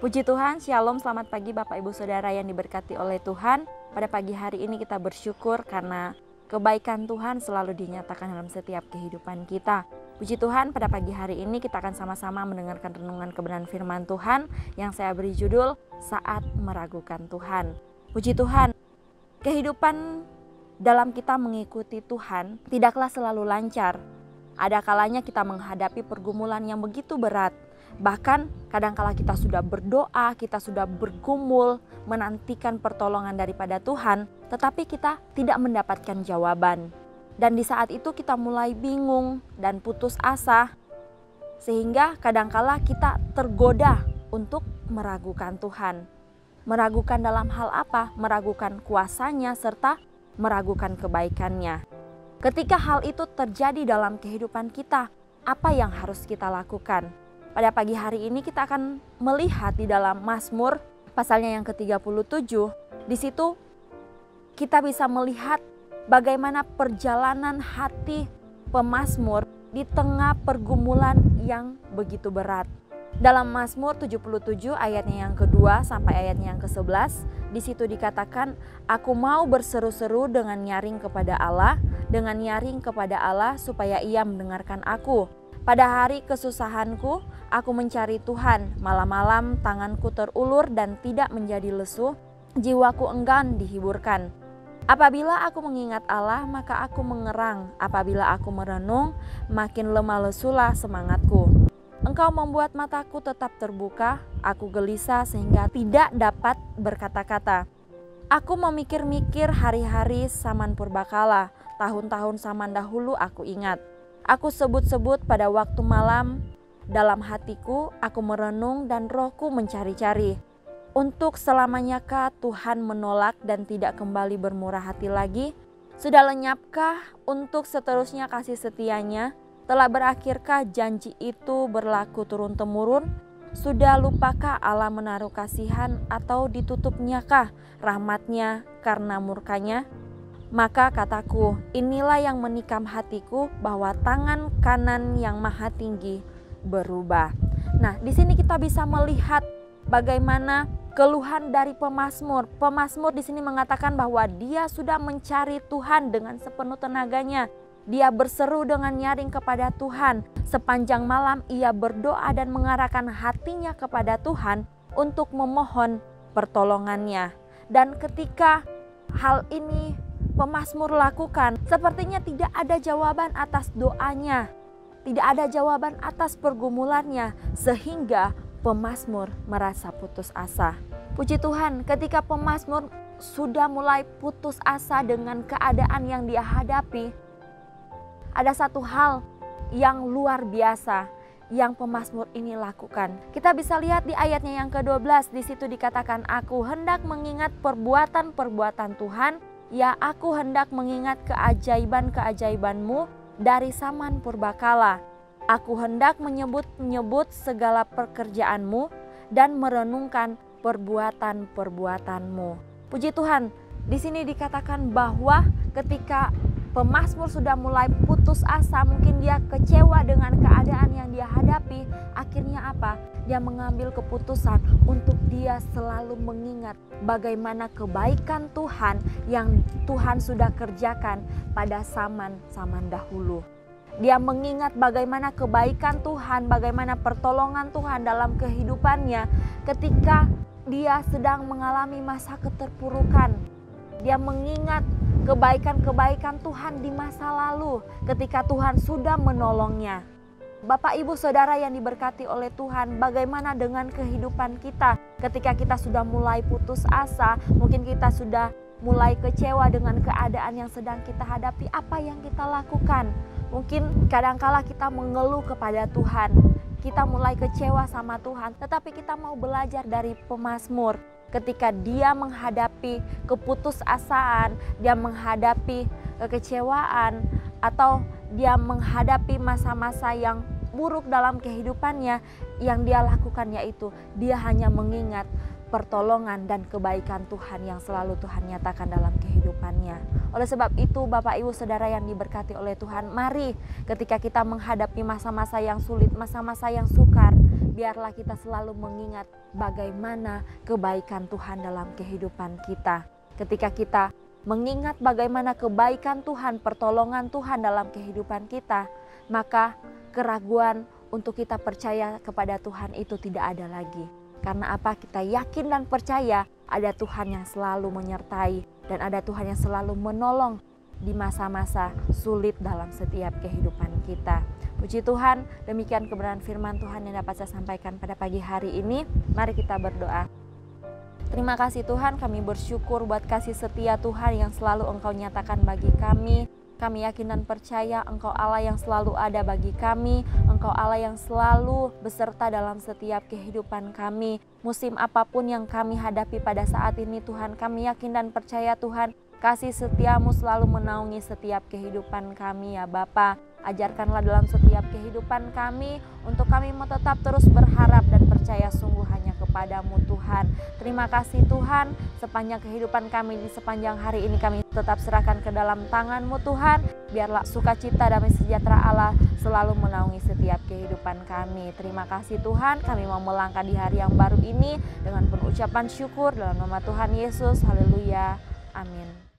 Puji Tuhan, Shalom, selamat pagi Bapak Ibu Saudara yang diberkati oleh Tuhan. Pada pagi hari ini kita bersyukur karena kebaikan Tuhan selalu dinyatakan dalam setiap kehidupan kita. Puji Tuhan, pada pagi hari ini kita akan sama-sama mendengarkan renungan kebenaran firman Tuhan yang saya beri judul Saat Meragukan Tuhan. Puji Tuhan, kehidupan dalam kita mengikuti Tuhan tidaklah selalu lancar. Ada kalanya kita menghadapi pergumulan yang begitu berat. Bahkan kadangkala kita sudah berdoa, kita sudah bergumul, menantikan pertolongan daripada Tuhan, tetapi kita tidak mendapatkan jawaban. Dan di saat itu kita mulai bingung dan putus asa, sehingga kadangkala kita tergoda untuk meragukan Tuhan. Meragukan dalam hal apa? Meragukan kuasanya serta meragukan kebaikannya. Ketika hal itu terjadi dalam kehidupan kita, apa yang harus kita lakukan? Pada pagi hari ini kita akan melihat di dalam Mazmur pasalnya yang ke-37. Di situ kita bisa melihat bagaimana perjalanan hati pemazmur di tengah pergumulan yang begitu berat. Dalam Mazmur 77 ayatnya yang kedua sampai ayatnya yang ke-11, di situ dikatakan, "Aku mau berseru-seru dengan nyaring kepada Allah, dengan nyaring kepada Allah supaya Ia mendengarkan aku. Pada hari kesusahanku, aku mencari Tuhan, malam-malam tanganku terulur dan tidak menjadi lesu, jiwaku enggan dihiburkan. Apabila aku mengingat Allah, maka aku mengerang, apabila aku merenung, makin lemah lesulah semangatku. Engkau membuat mataku tetap terbuka, aku gelisah sehingga tidak dapat berkata-kata. Aku memikir-mikir hari-hari zaman purbakala, tahun-tahun zaman dahulu aku ingat. Aku sebut-sebut pada waktu malam, dalam hatiku aku merenung dan rohku mencari-cari. Untuk selamanyakah Tuhan menolak dan tidak kembali bermurah hati lagi? Sudah lenyapkah untuk seterusnya kasih setianya? Telah berakhirkah janji itu berlaku turun-temurun? Sudah lupakah Allah menaruh kasihan atau ditutupnyakah rahmatnya karena murkanya? Maka kataku, inilah yang menikam hatiku bahwa tangan kanan yang maha tinggi berubah." Nah, di sini kita bisa melihat bagaimana keluhan dari pemazmur. Pemazmur di sini mengatakan bahwa dia sudah mencari Tuhan dengan sepenuh tenaganya. Dia berseru dengan nyaring kepada Tuhan. Sepanjang malam ia berdoa dan mengarahkan hatinya kepada Tuhan untuk memohon pertolongannya. Dan ketika hal ini pemazmur lakukan, sepertinya tidak ada jawaban atas doanya, tidak ada jawaban atas pergumulannya, sehingga pemazmur merasa putus asa. Puji Tuhan, ketika pemazmur sudah mulai putus asa dengan keadaan yang dia hadapi, ada satu hal yang luar biasa yang pemazmur ini lakukan. Kita bisa lihat di ayatnya yang ke-12, di situ dikatakan, "Aku hendak mengingat perbuatan-perbuatan Tuhan, ya aku hendak mengingat keajaiban-keajaiban-Mu dari zaman purbakala. Aku hendak menyebut-nyebut segala pekerjaan-Mu dan merenungkan perbuatan-perbuatan-Mu." Puji Tuhan, di sini dikatakan bahwa ketika pemazmur sudah mulai putus asa, mungkin dia kecewa dengan keadaan yang dia hadapi. Akhirnya apa? Dia mengambil keputusan untuk dia selalu mengingat bagaimana kebaikan Tuhan yang Tuhan sudah kerjakan pada zaman dahulu. Dia mengingat bagaimana kebaikan Tuhan, bagaimana pertolongan Tuhan dalam kehidupannya ketika dia sedang mengalami masa keterpurukan. Dia mengingat kebaikan-kebaikan Tuhan di masa lalu ketika Tuhan sudah menolongnya. Bapak Ibu Saudara yang diberkati oleh Tuhan, bagaimana dengan kehidupan kita ketika kita sudah mulai putus asa, mungkin kita sudah mulai kecewa dengan keadaan yang sedang kita hadapi, apa yang kita lakukan? Mungkin kadangkala kita mengeluh kepada Tuhan, kita mulai kecewa sama Tuhan, tetapi kita mau belajar dari pemazmur. Ketika dia menghadapi keputusasaan, dia menghadapi kekecewaan, atau dia menghadapi masa-masa yang buruk dalam kehidupannya, yang dia lakukan yaitu dia hanya mengingat pertolongan dan kebaikan Tuhan yang selalu Tuhan nyatakan dalam kehidupannya. Oleh sebab itu Bapak Ibu Saudara yang diberkati oleh Tuhan, mari ketika kita menghadapi masa-masa yang sulit, masa-masa yang sukar, biarlah kita selalu mengingat bagaimana kebaikan Tuhan dalam kehidupan kita. Ketika kita mengingat bagaimana kebaikan Tuhan, pertolongan Tuhan dalam kehidupan kita, maka keraguan untuk kita percaya kepada Tuhan itu tidak ada lagi. Karena apa? Kita yakin dan percaya ada Tuhan yang selalu menyertai dan ada Tuhan yang selalu menolong di masa-masa sulit dalam setiap kehidupan kita. Puji Tuhan, demikian kebenaran firman Tuhan yang dapat saya sampaikan pada pagi hari ini. Mari kita berdoa. Terima kasih Tuhan, kami bersyukur buat kasih setia Tuhan yang selalu Engkau nyatakan bagi kami. Kami yakin dan percaya Engkau Allah yang selalu ada bagi kami. Engkau Allah yang selalu beserta dalam setiap kehidupan kami. Musim apapun yang kami hadapi pada saat ini Tuhan, kami yakin dan percaya Tuhan, kasih setiamu selalu menaungi setiap kehidupan kami ya Bapa. Ajarkanlah dalam setiap kehidupan kami untuk kami mau tetap terus berharap dan percaya sungguh hanya kepadamu Tuhan. Terima kasih Tuhan, sepanjang kehidupan kami di sepanjang hari ini kami tetap serahkan ke dalam tangan-Mu Tuhan. Biarlah sukacita damai sejahtera Allah selalu menaungi setiap kehidupan kami. Terima kasih Tuhan, kami mau melangkah di hari yang baru ini dengan penuh ucapan syukur dalam nama Tuhan Yesus. Haleluya. Amin.